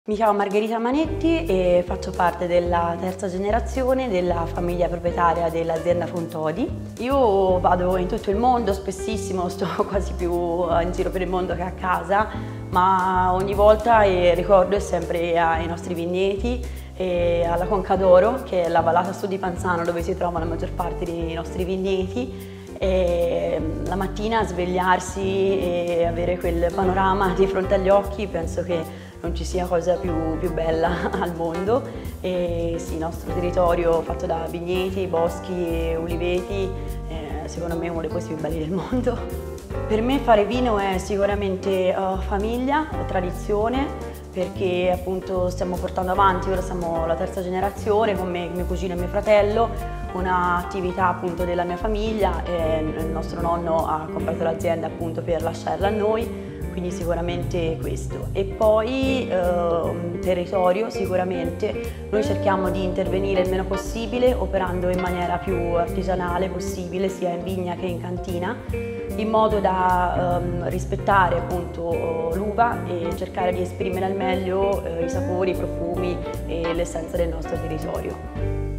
Mi chiamo Margherita Manetti e faccio parte della terza generazione della famiglia proprietaria dell'azienda Fontodi. Io vado in tutto il mondo, spessissimo, sto quasi più in giro per il mondo che a casa, ma ogni volta il ricordo è sempre ai nostri vigneti e alla Conca d'Oro, che è la vallata sud di Panzano dove si trova la maggior parte dei nostri vigneti. E la mattina svegliarsi e avere quel panorama di fronte agli occhi, penso che non ci sia cosa più bella al mondo. E sì, il nostro territorio fatto da vigneti, boschi e uliveti secondo me è uno dei posti più belli del mondo. Per me fare vino è sicuramente famiglia, tradizione, perché appunto stiamo portando avanti, ora siamo la terza generazione con me, mio cugino e mio fratello, un'attività appunto della mia famiglia e il nostro nonno ha comprato l'azienda appunto per lasciarla a noi, quindi sicuramente questo. E poi territorio sicuramente, noi cerchiamo di intervenire il meno possibile operando in maniera più artigianale possibile sia in vigna che in cantina, in modo da rispettare appunto l'uva e cercare di esprimere al meglio i sapori, i profumi e l'essenza del nostro territorio.